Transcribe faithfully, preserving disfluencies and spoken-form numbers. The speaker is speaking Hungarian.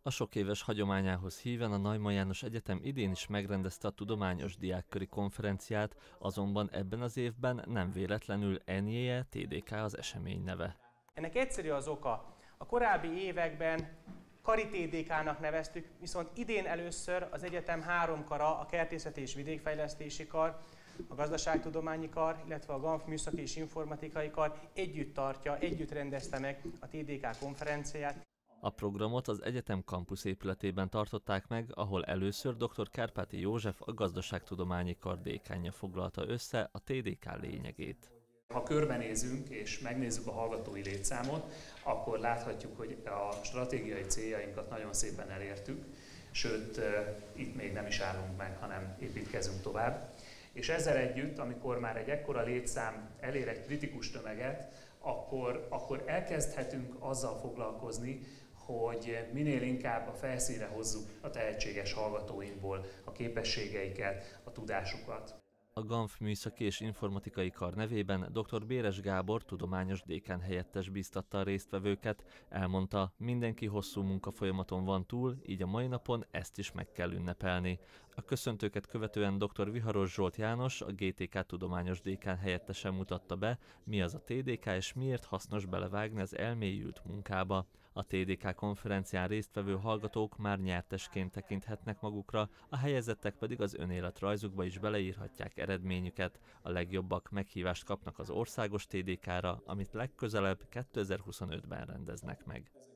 A sok éves hagyományához híven a Neumann János Egyetem idén is megrendezte a tudományos diákköri konferenciát, azonban ebben az évben nem véletlenül en jé e té dé ká az esemény neve. Ennek egyszerű az oka. A korábbi években Kari té dé ká-nak neveztük, viszont idén először az egyetem három kara, a Kertészeti és Vidékfejlesztési Kar, a Gazdaságtudományi Kar, illetve a GANF Műszaki és Informatikai Kar együtt tartja, együtt rendezte meg a té dé ká konferenciát. A programot az egyetem kampusz épületében tartották meg, ahol először dr. Kárpáti József, a Gazdaságtudományi Kar dékánja foglalta össze a té dé ká lényegét. Ha körbenézünk és megnézzük a hallgatói létszámot, akkor láthatjuk, hogy a stratégiai céljainkat nagyon szépen elértük, sőt, itt még nem is állunk meg, hanem építkezünk tovább. És ezzel együtt, amikor már egy ekkora létszám elér egy kritikus tömeget, akkor, akkor elkezdhetünk azzal foglalkozni, hogy minél inkább a felszínre hozzuk a tehetséges hallgatóinkból a képességeiket, a tudásukat. A GANF Műszaki és Informatikai Kar nevében dr. Béres Gábor tudományos dékán helyettes bíztatta a résztvevőket, elmondta, mindenki hosszú munkafolyamaton van túl, így a mai napon ezt is meg kell ünnepelni. A köszöntőket követően dr. Viharos Zsolt János, a gé té ká tudományos dékán helyettesen mutatta be, mi az a té dé ká és miért hasznos belevágni az elmélyült munkába. A té dé ká konferencián résztvevő hallgatók már nyertesként tekinthetnek magukra, a helyezettek pedig az önéletrajzukba is beleírhatják eredményüket. A legjobbak meghívást kapnak az országos té dé ká-ra, amit legközelebb kétezer-huszonötben rendeznek meg.